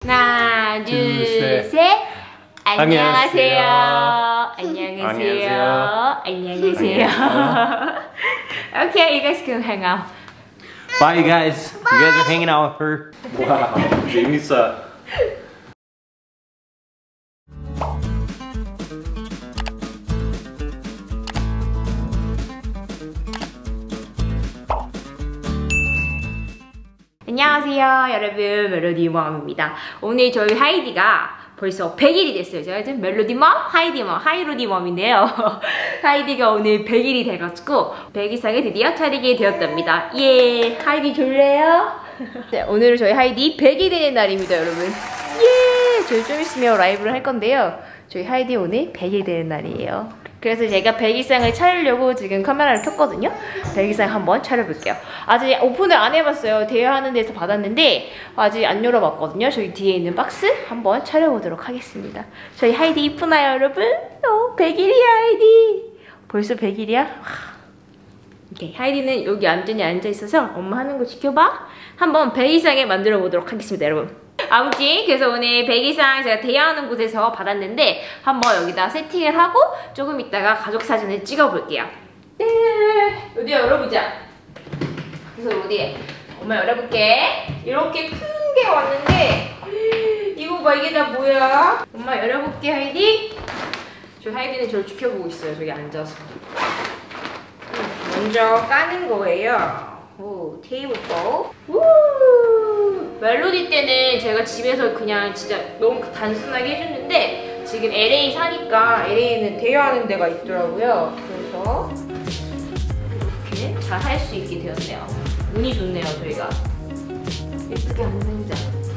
하나, 둘, 셋. 안녕하세요. 안녕하세요. 안녕하세요. Okay, you guys can hang out. Bye, you guys. You guys are hanging out with her. Wow, 재밌어. 안녕하세요 여러분, 멜로디맘입니다. 오늘 저희 하이디가 벌써 100일이 됐어요. 제가 지금 멜로디맘, 하이디맘, 하이로디맘인데요. 하이디가 오늘 100일이 돼가지고 100일상에 드디어 차리게 되었답니다. 예, 하이디 졸래요? 네, 오늘은 저희 하이디 100일 되는 날입니다 여러분. 예, 저희 좀 있으면 라이브를 할 건데요. 저희 하이디 오늘 100일 되는 날이에요. 그래서 제가 100일상을 차리려고 지금 카메라를 켰거든요. 100일상 한번 차려볼게요. 아직 오픈을 안 해봤어요. 대여하는 데서 받았는데 아직 안 열어봤거든요. 저희 뒤에 있는 박스 한번 차려보도록 하겠습니다. 저희 하이디 이쁘나요 여러분? 100일이야 하이디. 벌써 100일이야? 오케이, 하이디는 여기 완전히 앉아있어서 엄마 하는 거 지켜봐. 한번 100일상에 만들어 보도록 하겠습니다 여러분. 아무튼 그래서 오늘 100일상 제가 대여하는 곳에서 받았는데 한번 여기다 세팅을 하고 조금 있다가 가족 사진을 찍어볼게요. 네, 어디야 열어보자. 그래서 어디에 엄마 열어볼게. 이렇게 큰 게 왔는데 이거 봐, 이게 다 뭐야? 엄마 열어볼게 하이디. 저 하이디는 저를 지켜보고 있어요. 저기 앉아서. 먼저 까는 거예요. 오, 테이블 보. 멜로디 때는 제가 집에서 그냥 진짜 너무 단순하게 해줬는데 지금 LA 사니까 LA에는 대여하는 데가 있더라고요. 그래서 이렇게 잘 할 수 있게 되었네요. 운이 좋네요 저희가. 예쁘게 안 생자.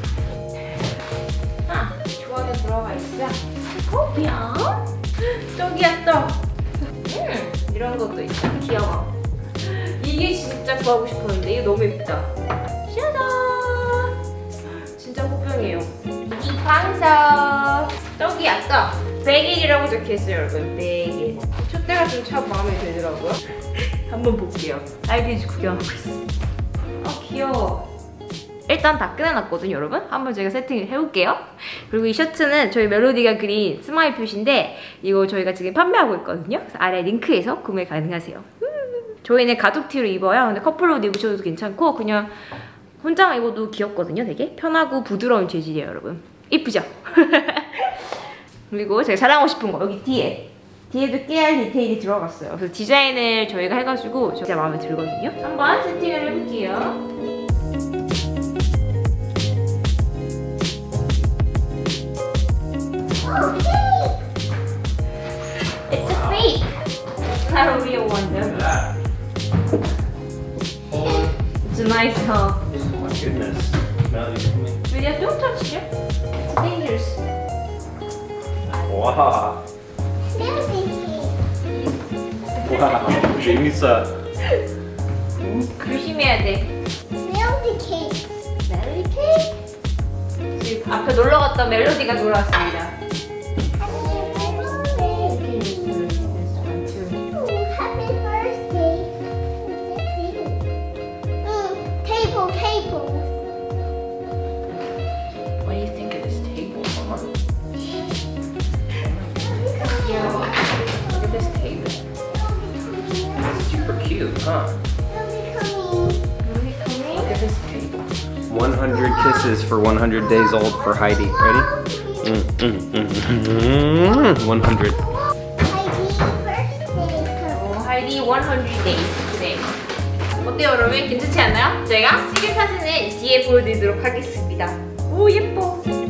아, 조안에 들어가 있어. 커피야? 저기야 또. 이런 것도 있어. 귀여워. 이게 진짜 구하고 싶었는데 이거 너무 예쁘다. 짜잔! 진짜 호병이에요. 이 방석 떡이야 떡. 100일이라고 적혀있어요 여러분. 100일. 촛대가 좀 참 마음에 들더라고요. 한번 볼게요. 아이디즈 구경하고 있어. 아 귀여워. 일단 다 꺼내놨거든요 여러분. 한번 제가 세팅을 해볼게요. 그리고 이 셔츠는 저희 멜로디가 그린 스마일 표시인데 이거 저희가 지금 판매하고 있거든요. 그래서 아래 링크에서 구매 가능하세요. 저희는 가족 티로 입어요. 근데 커플로도 입으셔도 괜찮고 그냥 혼자 입어도 귀엽거든요. 되게 편하고 부드러운 재질이에요 여러분. 이쁘죠? 그리고 제가 자랑하고 싶은 거 여기 뒤에도 깨알 디테일이 들어갔어요. 그래서 디자인을 저희가 해가지고 진짜 마음에 들거든요. 한번 세팅을 해볼게요. It's a fake. It's not a real one though. It's a nice huh? Oh my goodness. Julia, don't touch it. It's dangerous. Wow. Wow, 재밌어. 조심해야 돼. 멜로디 케이크? 지금 앞에 놀러 갔던 멜로디가 돌아왔습니다. What do you think of this table, Mama? Yeah, look at this table. Super cute, huh? Look at this table. 100 kisses for 100 days old for Heidi. Ready? 100. 하이디 100 days today. 어때요 여러분? 괜찮지 않나요? 제가 시계 사진을 뒤에 보여드리도록 하겠습니다. 오 예뻐.